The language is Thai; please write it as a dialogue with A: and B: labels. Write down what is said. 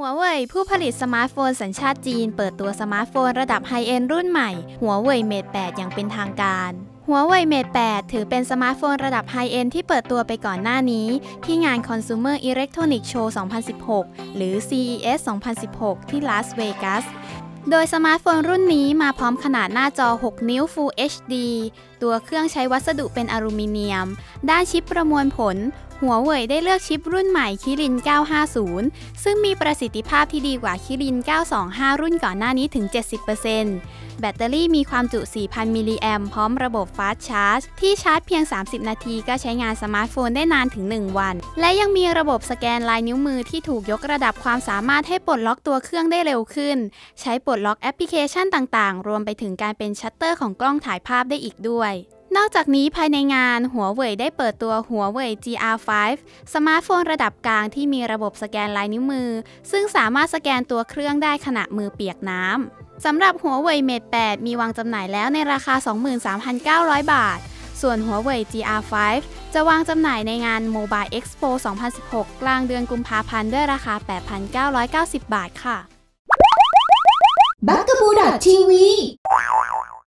A: หัวเว่ยผู้ผลิตสมาร์ทโฟนสัญชาติจีนเปิดตัวสมาร์ทโฟนระดับไฮเอนด์รุ่นใหม่หัวเว่ย Mate 8 อย่างเป็นทางการหัวเว่ย Mate 8 ถือเป็นสมาร์ทโฟนระดับไฮเอนด์ที่เปิดตัวไปก่อนหน้านี้ที่งาน Consumer Electronics Show 2016 หรือ CES 2016 ที่ลาสเวกัสโดยสมาร์ทโฟนรุ่นนี้มาพร้อมขนาดหน้าจอ 6 นิ้ว Full HD ตัวเครื่องใช้วัสดุเป็นอลูมิเนียมด้านชิปประมวลผลหัวเว่ยได้เลือกชิปรุ่นใหม่คิริน 950 ซึ่งมีประสิทธิภาพที่ดีกว่าคิริน 925 รุ่นก่อนหน้านี้ถึง 70% แบตเตอรี่มีความจุ 4,000 มิลลิแอมพร้อมระบบ Fast Charge ที่ชาร์จเพียง 30 นาทีก็ใช้งานสมาร์ทโฟนได้นานถึง 1 วัน และยังมีระบบสแกนลายนิ้วมือที่ถูกยกระดับความสามารถให้ปลดล็อกตัวเครื่องได้เร็วขึ้นใช้ปลดล็อกแอปพลิเคชันต่างๆรวมไปถึงการเป็นชัตเตอร์ของกล้องถ่ายภาพได้อีกด้วยนอกจากนี้ภายในงานหัวเว่ยได้เปิดตัวหัวเว่ย GR5 สมาร์ทโฟนระดับกลางที่มีระบบสแกนลายนิ้วมือซึ่งสามารถสแกนตัวเครื่องได้ขณะมือเปียกน้ำสำหรับหัวเว่ย Mate 8 มีวางจำหน่ายแล้วในราคา 23,900 บาทส่วนหัวเว่ย GR5 จะวางจำหน่ายในงาน Mobile Expo 2016 กลางเดือนกุมภาพันธ์ด้วยราคา 8,990 บาทค่ะ
B: Bugaboo.tv